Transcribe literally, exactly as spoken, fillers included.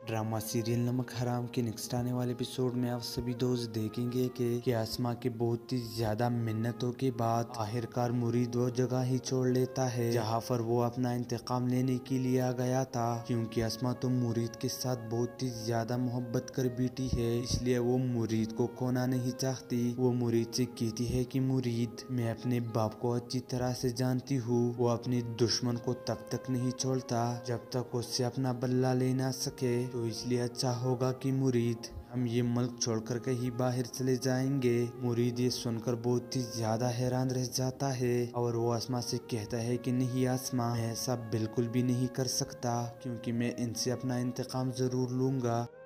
Drama serial नमक हराम के नेक्स्ट आने वाले एपिसोड में आप सभी दोस्त देखेंगे कि, कि आसमा के बहुत ही ज्यादा मिन्नतों के बाद आखिरकार मुरीद वो जगह ही छोड़ लेता है जहाँ पर वो अपना इंतकाम लेने के लिए आ गया था, क्योंकि आसमा तो मुरीद के साथ बहुत ही ज्यादा मोहब्बत कर बैठी है, इसलिए वो मुरीद को खोना नहीं चाहती। वो मुरीद से कहती है कि मुरीद, मैं अपने बाप को अच्छी तरह से जानती हूँ, वो अपने दुश्मन को तब तक नहीं छोड़ता जब तक उससे अपना बदला ले ना सके, तो इसलिए अच्छा होगा कि मुरीद हम ये मुल्क छोड़कर कहीं बाहर चले जाएंगे। मुरीद ये सुनकर बहुत ही ज्यादा हैरान रह जाता है और वो आसमा से कहता है कि नहीं आसमा, मैं ऐसा बिल्कुल भी नहीं कर सकता, क्योंकि मैं इनसे अपना इंतकाम जरूर लूंगा।